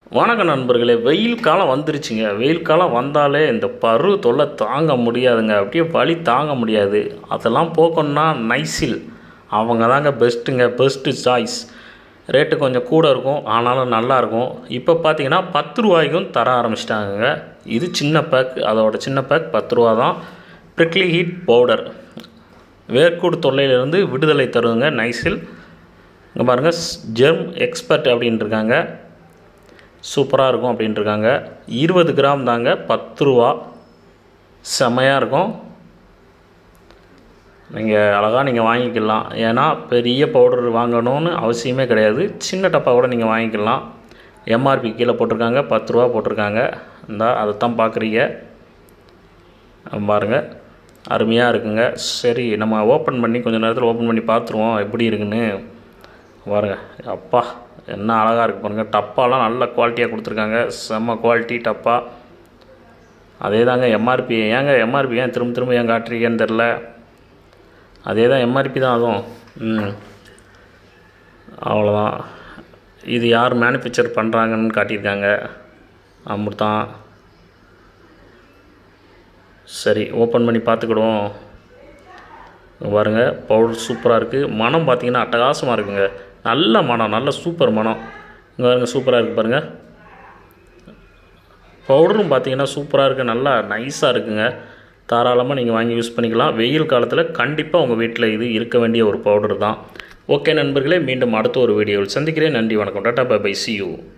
வணக்கம் நண்பர்களே. வெயில் காலம் வந்துருச்சுங்க. வெயில் காலம் வந்தாலே இந்த பரு தொல்லை தாங்க முடியாதுங்க. அப்படியே வலி தாங்க முடியாது. அதெல்லாம் போக்கணும்னா நைசில் அவங்க தாங்க பெஸ்ட்டு சாய்ஸ். ரேட்டு கொஞ்சம் கூட இருக்கும், ஆனாலும் நல்லாயிருக்கும். இப்போ பார்த்தீங்கன்னா 10 ரூபாய்க்கும் தர ஆரம்பிச்சிட்டாங்க. இது சின்ன பேக், அதோட சின்ன பேக் 10 ரூபா தான். ப்ரிக்லி ஹீட் பவுடர் வேர்க்கூடு தொல்லையிலிருந்து விடுதலை தருவங்க நைசில். இங்கே பாருங்கள், ஜெர்ம் எக்ஸ்பர்ட் அப்படின்ட்டு இருக்காங்க. சூப்பராக இருக்கும் அப்படின்ட்டுருக்காங்க. 20 கிராம் தாங்க, 10 ரூபா. செம்மையாக இருக்கும். நீங்கள் அழகாக வாங்கிக்கலாம். ஏன்னா பெரிய பவுடர் வாங்கணும்னு அவசியமே கிடையாது. சின்ன டப்பா கூட நீங்கள் வாங்கிக்கலாம். எம்ஆர்பி கீழே போட்டிருக்காங்க, 10 ரூபா போட்டிருக்காங்க. அதை தான் பார்க்குறீங்க. பாருங்கள், அருமையாக இருக்குங்க. சரி, நம்ம ஓப்பன் பண்ணி கொஞ்சம் நேரத்தில் ஓப்பன் பண்ணி பார்த்துருவோம் எப்படி இருக்குன்னு. பாருங்கள், அப்பா என்ன அழகாக இருக்குது பாருங்கள். டப்பாலாம் நல்ல குவாலிட்டியாக கொடுத்துருக்காங்க. செம்ம குவாலிட்டி டப்பா. அதே தாங்க எம்ஆர்பி. எம்ஆர்பி ஏன் திரும்ப ஏன் காட்டுறீங்கன்னு தெரில. அதே தான் எம்ஆர்பி தான் அதுவும். அவ்வளோதான். இது யார் மேனுஃபேக்சர் பண்ணுறாங்கன்னு காட்டியிருக்காங்க. அப்படித்தான். சரி, ஓப்பன் பண்ணி பார்த்துக்கிடுவோம். பாருங்கள், பவுடர் சூப்பராக இருக்குது. மனம் பார்த்திங்கன்னா அட்டகாசமாக இருக்குங்க. நல்ல மனம், நல்ல சூப்பர் மனம். இங்கே பாருங்கள், சூப்பராக இருக்குது பாருங்கள். பவுடரும் பார்த்திங்கன்னா சூப்பராக இருக்குது, நல்லா நைஸாக இருக்குங்க. தாராளமாக நீங்கள் வாங்கி யூஸ் பண்ணிக்கலாம். வெயில் காலத்தில் கண்டிப்பாக உங்கள் வீட்டில் இது இருக்க வேண்டிய ஒரு பவுடர் தான். ஓகே நண்பர்களே, மீண்டும் அடுத்த ஒரு வீடியோவில் சந்திக்கிறேன். நன்றி, வணக்கம். Tata, bye bye, see you.